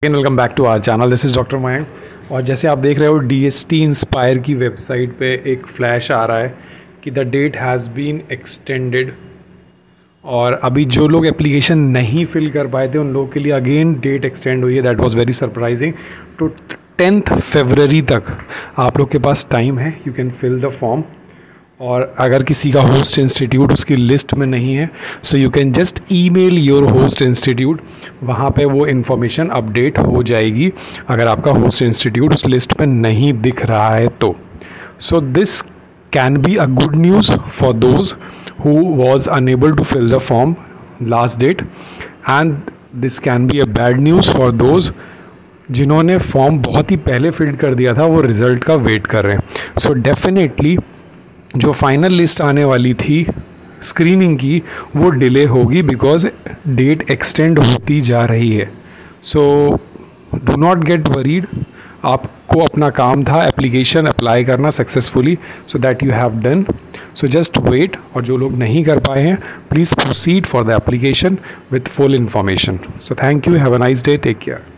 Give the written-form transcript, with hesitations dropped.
Welcome back to our channel. This is doctor Mayank. और जैसे आप देख रहे हो DST इंस्पायर की वेबसाइट पे एक फ्लैश आ रहा है कि the date has been extended. और अभी जो लोग एप्लीकेशन नहीं फिल कर पाए थे उन लोगों के लिए अगेन डेट एक्सटेंड हुई है। That was very surprising. तो 10th फरवरी तक आप लोग के पास टाइम है, you can fill the form. और अगर किसी का होस्ट इंस्टीट्यूट उसकी लिस्ट में नहीं है, so you can just email your host institute, वहाँ पे वो इन्फॉर्मेशन अपडेट हो जाएगी अगर आपका होस्ट इंस्टीट्यूट उस लिस्ट में नहीं दिख रहा है तो। So this can be a good news for those who was unable to fill the form last date, and this can be a bad news for those जिन्होंने फॉर्म बहुत ही पहले फिल कर दिया था, वो रिज़ल्ट का वेट कर रहे हैं। सो डेफिनेटली जो फाइनल लिस्ट आने वाली थी स्क्रीनिंग की वो डिले होगी बिकॉज डेट एक्सटेंड होती जा रही है। So do not get worried. आपको अपना काम था एप्लीकेशन अप्लाई करना successfully, so that you have done. So just wait. और जो लोग नहीं कर पाए हैं please proceed for the application with full information. So thank you, have a nice day, take care.